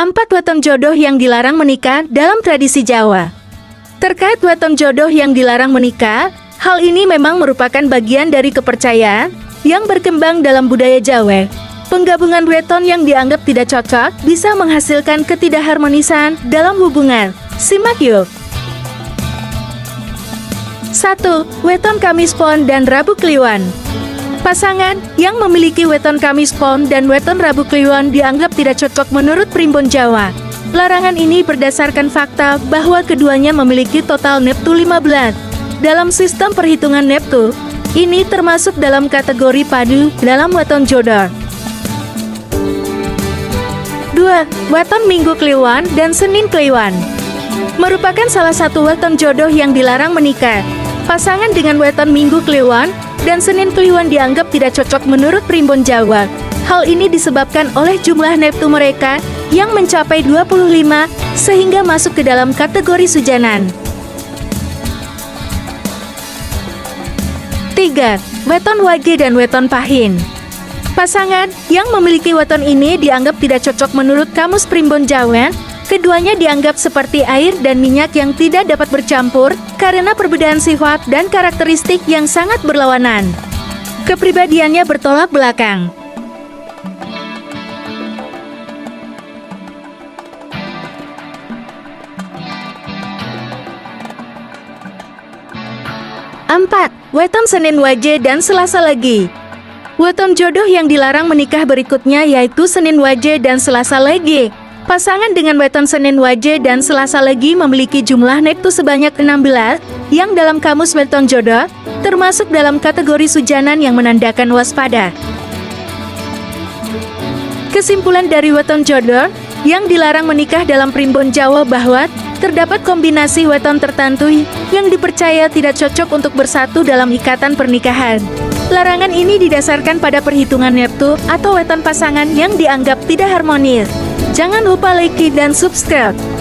4 weton jodoh yang dilarang menikah dalam tradisi Jawa. Terkait weton jodoh yang dilarang menikah, hal ini memang merupakan bagian dari kepercayaan yang berkembang dalam budaya Jawa. Penggabungan weton yang dianggap tidak cocok bisa menghasilkan ketidakharmonisan dalam hubungan. Simak yuk. 1. Weton Kamis Pon dan Rabu Kliwon. Pasangan yang memiliki weton Kamis Pon dan weton Rabu Kliwon dianggap tidak cocok menurut Primbon Jawa. Larangan ini berdasarkan fakta bahwa keduanya memiliki total neptu 15. Dalam sistem perhitungan neptu, ini termasuk dalam kategori padu dalam weton jodoh. 2. Weton Minggu Kliwon dan Senin Kliwon. Merupakan salah satu weton jodoh yang dilarang menikah. Pasangan dengan weton Minggu Kliwon dan Senin Kliwon dianggap tidak cocok menurut Primbon Jawa. Hal ini disebabkan oleh jumlah neptu mereka yang mencapai 25 sehingga masuk ke dalam kategori sujanan. 3. Weton Wage dan weton Pahin. Pasangan yang memiliki weton ini dianggap tidak cocok menurut Kamus Primbon Jawa. Keduanya dianggap seperti air dan minyak yang tidak dapat bercampur karena perbedaan sifat dan karakteristik yang sangat berlawanan. Kepribadiannya bertolak belakang. 4. Weton Senin Wage dan Selasa Legi. Weton jodoh yang dilarang menikah berikutnya yaitu Senin Wage dan Selasa Legi. Pasangan dengan weton Senin Wage dan Selasa Legi memiliki jumlah neptu sebanyak 16, yang dalam kamus weton jodoh, termasuk dalam kategori sujanan yang menandakan waspada. Kesimpulan dari weton jodoh, yang dilarang menikah dalam Primbon Jawa bahwa terdapat kombinasi weton tertentu yang dipercaya tidak cocok untuk bersatu dalam ikatan pernikahan. Larangan ini didasarkan pada perhitungan neptu atau weton pasangan yang dianggap tidak harmonis. Jangan lupa like dan subscribe.